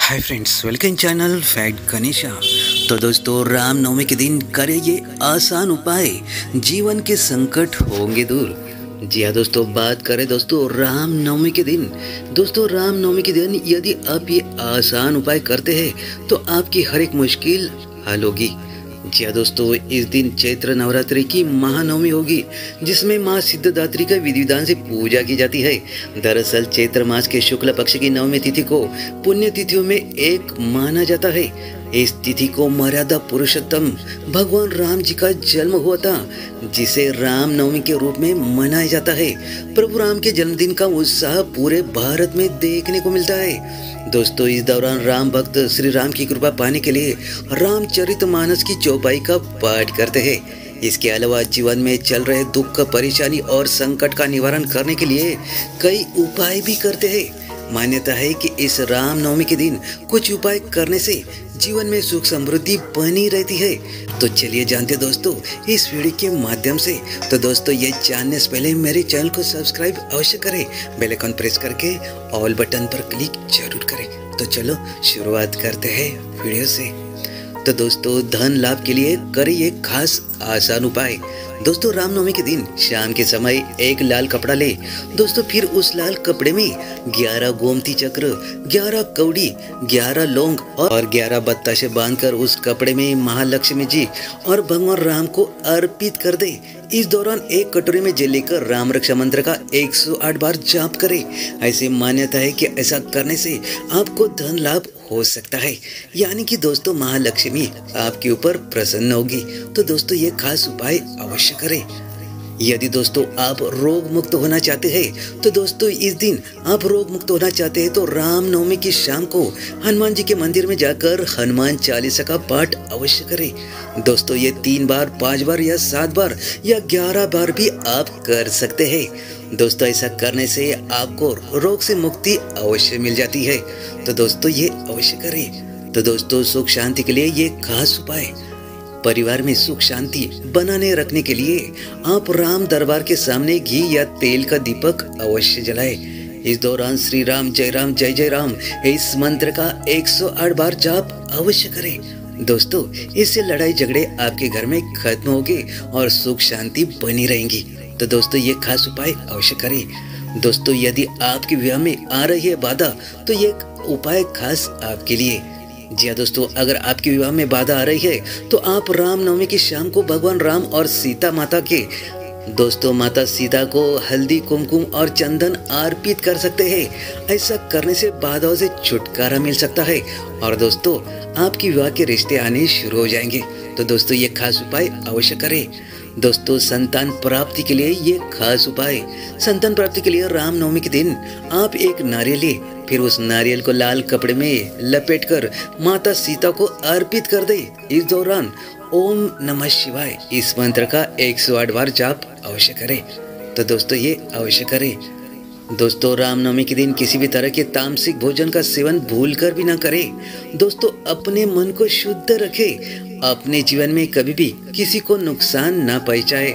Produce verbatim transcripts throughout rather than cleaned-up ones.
हाय friends, welcome channel fact Ganesha. तो दोस्तों, रामनवमी के दिन करें ये आसान उपाय, जीवन के संकट होंगे दूर। जी हाँ दोस्तों, बात करें दोस्तों रामनवमी के दिन। दोस्तों रामनवमी के दिन यदि आप ये आसान उपाय करते हैं तो आपकी हर एक मुश्किल हल होगी। जी हाँ दोस्तों, इस दिन चैत्र नवरात्रि की महानवमी होगी, जिसमें माँ सिद्धदात्री का विधि विधान से पूजा की जाती है। दरअसल चैत्र मास के शुक्ल पक्ष की नवमी तिथि को पुण्य तिथियों में एक माना जाता है। इस तिथि को मर्यादा पुरुषोत्तम भगवान राम जी का जन्म हुआ था, जिसे राम नवमी के रूप में मनाया जाता है। प्रभु राम के जन्मदिन का उत्साह पूरे भारत में देखने को मिलता है। दोस्तों, इस दौरान राम भक्त श्री राम की कृपा पाने के लिए रामचरितमानस की चौपाई का पाठ करते हैं। इसके अलावा जीवन में चल रहे दुख, परेशानी और संकट का निवारण करने के लिए कई उपाय भी करते हैं। मान्यता है कि इस रामनवमी के दिन कुछ उपाय करने से जीवन में सुख समृद्धि बनी रहती है। तो चलिए जानते दोस्तों इस वीडियो के माध्यम से। तो दोस्तों, ये जानने से पहले मेरे चैनल को सब्सक्राइब अवश्य करें, बेल आइकन प्रेस करके ऑल बटन पर क्लिक जरूर करें। तो चलो शुरुआत करते हैं वीडियो से। तो दोस्तों, धन लाभ के लिए करें ये खास आसान उपाय। दोस्तों, रामनवमी के दिन शाम के समय एक लाल कपड़ा ले। दोस्तों, फिर उस लाल कपड़े में ग्यारह गोमती चक्र, ग्यारह कौड़ी, ग्यारह लौंग और ग्यारह बताशे बांधकर उस कपड़े में महालक्ष्मी जी और भगवान राम को अर्पित कर दे। इस दौरान एक कटोरी में जल लेकर राम रक्षा मंत्र का एक सौ आठ बार जाप करें। ऐसी मान्यता है कि ऐसा करने से आपको धन लाभ हो सकता है, यानी कि दोस्तों महालक्ष्मी आपके ऊपर प्रसन्न होगी। तो दोस्तों, ये खास उपाय अवश्य करें। यदि दोस्तों आप रोग मुक्त होना चाहते हैं तो दोस्तों इस दिन आप रोग मुक्त होना चाहते हैं तो रामनवमी की शाम को हनुमान जी के मंदिर में जाकर हनुमान चालीसा का पाठ अवश्य करें। दोस्तों, ये तीन बार, पांच बार या सात बार या ग्यारह बार भी आप कर सकते हैं। दोस्तों, ऐसा करने से आपको रोग से मुक्ति अवश्य मिल जाती है। तो दोस्तों ये अवश्य करें। तो दोस्तों, सुख शांति के लिए ये खास उपाय। परिवार में सुख शांति बनाने रखने के लिए आप राम दरबार के सामने घी या तेल का दीपक अवश्य जलाएं। इस दौरान श्री राम जय राम जय जय राम इस मंत्र का एक सौ आठ बार जाप अवश्य करें। दोस्तों, इससे लड़ाई झगड़े आपके घर में खत्म होंगे और सुख शांति बनी रहेंगी। तो दोस्तों, ये खास उपाय अवश्य करें। दोस्तों, यदि आपके विवाह में आ रही है बाधा तो ये उपाय खास आपके लिए। जी हाँ दोस्तों, अगर आपके विवाह में बाधा आ रही है तो आप रामनवमी की शाम को भगवान राम और सीता माता के दोस्तों माता सीता को हल्दी, कुमकुम और चंदन अर्पित कर सकते हैं। ऐसा करने से बाधाओं से छुटकारा मिल सकता है और दोस्तों आपके विवाह के रिश्ते आने शुरू हो जाएंगे। तो दोस्तों, ये खास उपाय अवश्य करें। दोस्तों, संतान प्राप्ति के लिए ये खास उपाय। संतान प्राप्ति के लिए रामनवमी के दिन आप एक नारियल ले, फिर उस नारियल को लाल कपड़े में लपेटकर माता सीता को अर्पित कर दे। इस दौरान ओम नमः शिवाय इस मंत्र का एक सौ आठ बार जाप अवश्य करें। तो दोस्तों, ये अवश्य करें। दोस्तों, रामनवमी के दिन किसी भी तरह के तामसिक भोजन का सेवन भूलकर भी ना करें। दोस्तों, अपने मन को शुद्ध रखें। अपने जीवन में कभी भी किसी को नुकसान ना पहुंचाए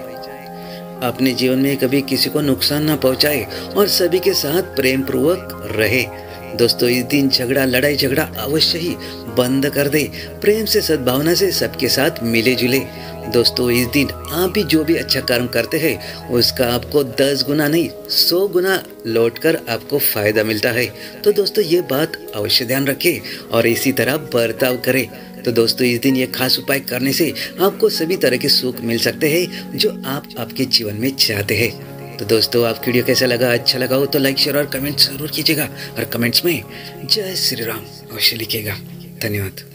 अपने जीवन में कभी किसी को नुकसान ना पहुंचाए और सभी के साथ प्रेम पूर्वक रहे। दोस्तों, इस दिन झगड़ा, लड़ाई झगड़ा अवश्य ही बंद कर दे। प्रेम से, सद्भावना से सबके साथ मिले जुले। दोस्तों, इस दिन आप भी जो भी अच्छा कर्म करते हैं उसका आपको दस गुना नहीं सौ गुना लौटकर आपको फायदा मिलता है। तो दोस्तों, ये बात अवश्य ध्यान रखें और इसी तरह बर्ताव करें। तो दोस्तों, इस दिन ये खास उपाय करने से आपको सभी तरह के सुख मिल सकते हैं जो आप आपके जीवन में चाहते हैं। तो दोस्तों, आपको वीडियो कैसा लगा? अच्छा लगा हो तो लाइक, शेयर और कमेंट जरूर कीजिएगा और कमेंट्स में जय श्री राम अवश्य लिखिएगा। धन्यवाद।